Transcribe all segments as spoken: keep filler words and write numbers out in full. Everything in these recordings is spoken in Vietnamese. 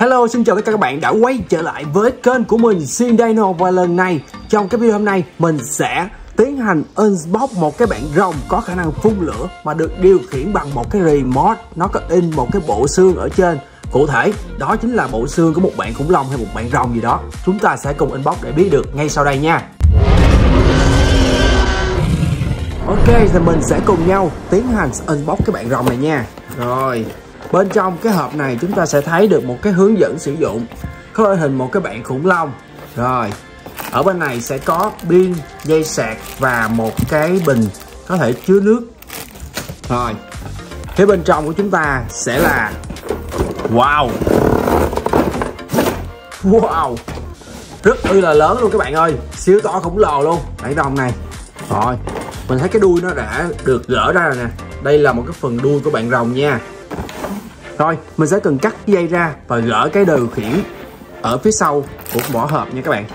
Hello, xin chào tất cả các bạn đã quay trở lại với kênh của mình Sindino. Và lần này trong cái video hôm nay mình sẽ tiến hành unbox một cái bạn rồng có khả năng phun lửa mà được điều khiển bằng một cái remote. Nó có in một cái bộ xương ở trên. Cụ thể đó chính là bộ xương của một bạn khủng long hay một bạn rồng gì đó. Chúng ta sẽ cùng unbox để biết được ngay sau đây nha. Ok, thì mình sẽ cùng nhau tiến hành unbox cái bạn rồng này nha. Rồi, bên trong cái hộp này chúng ta sẽ thấy được một cái hướng dẫn sử dụng, có in hình một cái bạn khủng long. Rồi, ở bên này sẽ có pin, dây sạc và một cái bình có thể chứa nước. Rồi, phía bên trong của chúng ta sẽ là wow, wow, rất ư là lớn luôn các bạn ơi, siêu to khổng lồ luôn bạn rồng này. Rồi, mình thấy cái đuôi nó đã được gỡ ra rồi nè. Đây là một cái phần đuôi của bạn rồng nha. Rồi, mình sẽ cần cắt dây ra và gỡ cái điều khiển ở phía sau của vỏ hộp nha các bạn.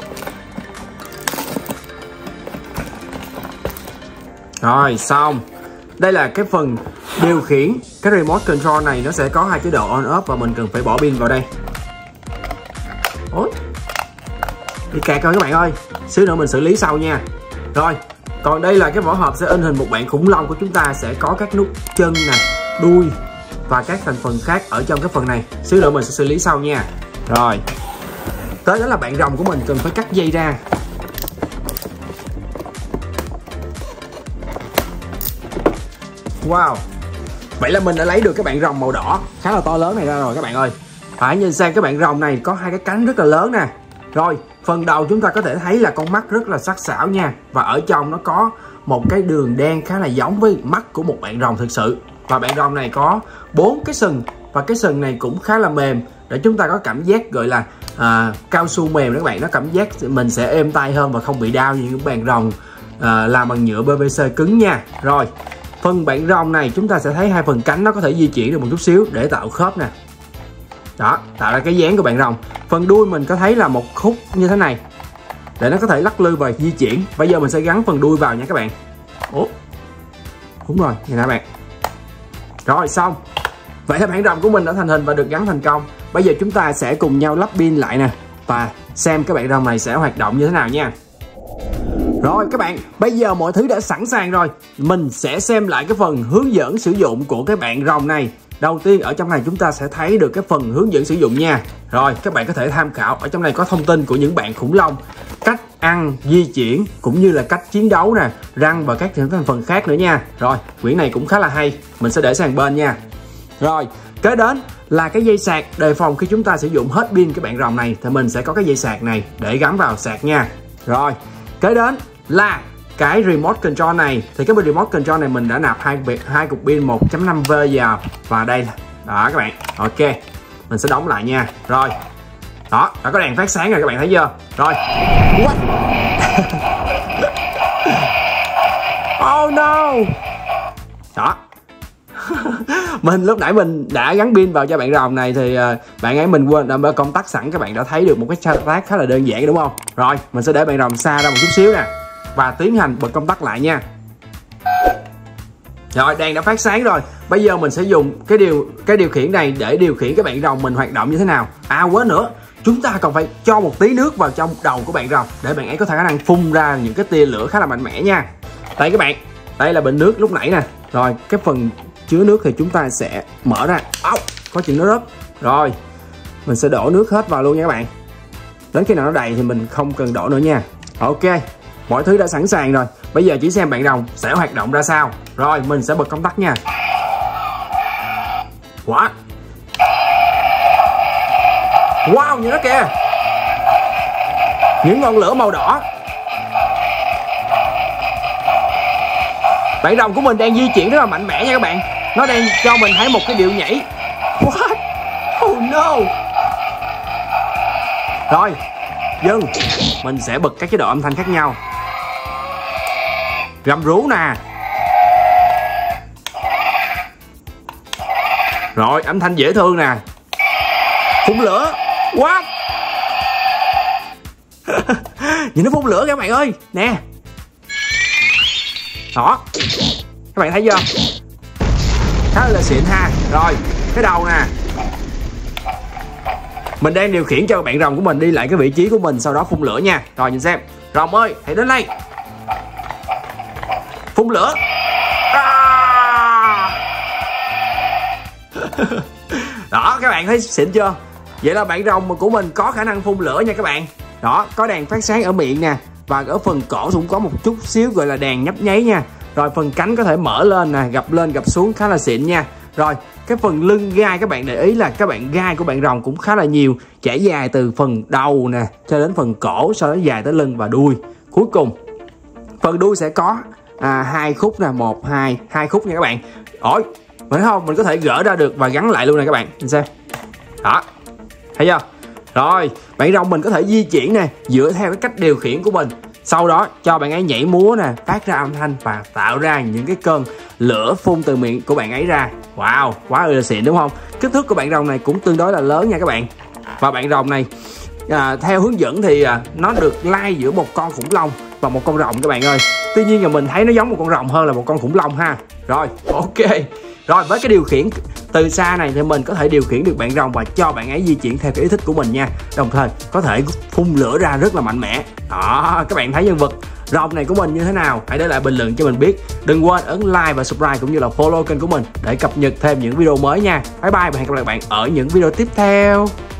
Rồi, xong. Đây là cái phần điều khiển. Cái remote control này nó sẽ có hai chế độ on off và mình cần phải bỏ pin vào đây. Ôi, bị kẹt rồi các bạn ơi. Xíu nữa mình xử lý sau nha. Rồi, còn đây là cái vỏ hộp sẽ in hình một bạn khủng long của chúng ta, sẽ có các nút chân nè, đuôi và các thành phần khác ở trong cái phần này. Xíu nữa mình sẽ xử lý sau nha. Rồi, tới đó là bạn rồng của mình cần phải cắt dây ra. Wow, vậy là mình đã lấy được cái bạn rồng màu đỏ khá là to lớn này ra rồi các bạn ơi. Hãy nhìn sang cái bạn rồng này có hai cái cánh rất là lớn nè. Rồi, phần đầu chúng ta có thể thấy là con mắt rất là sắc sảo nha. Và ở trong nó có một cái đường đen khá là giống với mắt của một bạn rồng thực sự. Và bạn rồng này có bốn cái sừng. Và cái sừng này cũng khá là mềm, để chúng ta có cảm giác gọi là à, cao su mềm đó các bạn. Nó cảm giác mình sẽ êm tay hơn và không bị đau như những bạn rồng à, làm bằng nhựa pê vê xê cứng nha. Rồi, phần bạn rồng này chúng ta sẽ thấy hai phần cánh nó có thể di chuyển được một chút xíu để tạo khớp nè. Đó, tạo ra cái dáng của bạn rồng. Phần đuôi mình có thấy là một khúc như thế này để nó có thể lắc lư và di chuyển. Bây giờ mình sẽ gắn phần đuôi vào nha các bạn. Ủa, đúng rồi, nhìn nè bạn. Rồi, xong. Vậy là bạn rồng của mình đã thành hình và được gắn thành công. Bây giờ chúng ta sẽ cùng nhau lắp pin lại nè và xem cái bạn rồng này sẽ hoạt động như thế nào nha. Rồi các bạn, bây giờ mọi thứ đã sẵn sàng rồi. Mình sẽ xem lại cái phần hướng dẫn sử dụng của cái bạn rồng này. Đầu tiên ở trong này chúng ta sẽ thấy được cái phần hướng dẫn sử dụng nha. Rồi, các bạn có thể tham khảo. Ở trong này có thông tin của những bạn khủng long, cách ăn, di chuyển cũng như là cách chiến đấu nè, răng và các thành phần khác nữa nha. Rồi, quyển này cũng khá là hay. Mình sẽ để sang bên nha. Rồi, kế đến là cái dây sạc đề phòng khi chúng ta sử dụng hết pin cái bạn rồng này thì mình sẽ có cái dây sạc này để gắn vào sạc nha. Rồi, kế đến là cái remote control này. Thì cái remote control này mình đã nạp hai hai cục pin một chấm năm vôn vào và đây đó các bạn. Ok, mình sẽ đóng lại nha. Rồi, đó, đã có đèn phát sáng rồi các bạn thấy chưa. Rồi. What? Oh no. Đó. Mình lúc nãy mình đã gắn pin vào cho bạn rồng này thì uh, bạn ấy mình quên đã công tắc sẵn. Các bạn đã thấy được một cái thao tác khá là đơn giản đúng không. Rồi, mình sẽ để bạn rồng xa ra một chút xíu nè và tiến hành bật công tắc lại nha. Rồi, đèn đã phát sáng rồi. Bây giờ mình sẽ dùng cái điều cái điều khiển này để điều khiển cái bạn rồng mình hoạt động như thế nào. À quên nữa, chúng ta còn phải cho một tí nước vào trong đầu của bạn rồng để bạn ấy có khả năng phun ra những cái tia lửa khá là mạnh mẽ nha. Đây các bạn, đây là bình nước lúc nãy nè. Rồi, cái phần chứa nước thì chúng ta sẽ mở ra. Ốc, có chuyện nó rớt. Rồi, mình sẽ đổ nước hết vào luôn nha các bạn. Đến khi nào nó đầy thì mình không cần đổ nữa nha. Ok, mọi thứ đã sẵn sàng rồi. Bây giờ chỉ xem bạn rồng sẽ hoạt động ra sao. Rồi, mình sẽ bật công tắc nha. What? Wow, nhìn nó kìa. Những ngọn lửa màu đỏ. Bạn rồng của mình đang di chuyển rất là mạnh mẽ nha các bạn. Nó đang cho mình thấy một cái điệu nhảy. What? Oh no. Rồi, dừng. Mình sẽ bật các chế độ âm thanh khác nhau. Gầm rú nè. Rồi, âm thanh dễ thương nè. Phun lửa. What? Nhìn nó phun lửa các bạn ơi. Nè. Đó, các bạn thấy chưa, khá là xịn ha. Rồi, cái đầu nè. Mình đang điều khiển cho bạn rồng của mình đi lại cái vị trí của mình, sau đó phun lửa nha. Rồi nhìn xem, rồng ơi hãy đến đây, phun lửa. À! Đó, các bạn thấy xịn chưa? Vậy là bạn rồng của mình có khả năng phun lửa nha các bạn. Đó, có đèn phát sáng ở miệng nè, và ở phần cổ cũng có một chút xíu gọi là đèn nhấp nháy nha. Rồi phần cánh có thể mở lên nè, gập lên gập xuống khá là xịn nha. Rồi cái phần lưng gai, các bạn để ý là các bạn gai của bạn rồng cũng khá là nhiều, trải dài từ phần đầu nè cho đến phần cổ, sau đó dài tới lưng và đuôi. Cuối cùng phần đuôi sẽ có à, hai khúc nè, một hai hai khúc nha các bạn. Ôi mình thấy không, mình có thể gỡ ra được và gắn lại luôn nè các bạn, nhìn xem. Đó, thấy chưa? Rồi bạn rồng mình có thể di chuyển nè dựa theo cái cách điều khiển của mình, sau đó cho bạn ấy nhảy múa nè, phát ra âm thanh và tạo ra những cái cơn lửa phun từ miệng của bạn ấy ra. Wow, quá là xịn đúng không? Kích thước của bạn rồng này cũng tương đối là lớn nha các bạn. Và bạn rồng này à, theo hướng dẫn thì à, nó được lai giữa một con khủng long và một con rồng các bạn ơi. Tuy nhiên là mình thấy nó giống một con rồng hơn là một con khủng long ha. Rồi ok. Rồi với cái điều khiển từ xa này thì mình có thể điều khiển được bạn rồng và cho bạn ấy di chuyển theo cái ý thích của mình nha. Đồng thời có thể phun lửa ra rất là mạnh mẽ. Đó, các bạn thấy nhân vật rồng này của mình như thế nào? Hãy để lại bình luận cho mình biết. Đừng quên ấn like và subscribe cũng như là follow kênh của mình để cập nhật thêm những video mới nha. Bye bye và hẹn gặp lại bạn ở những video tiếp theo.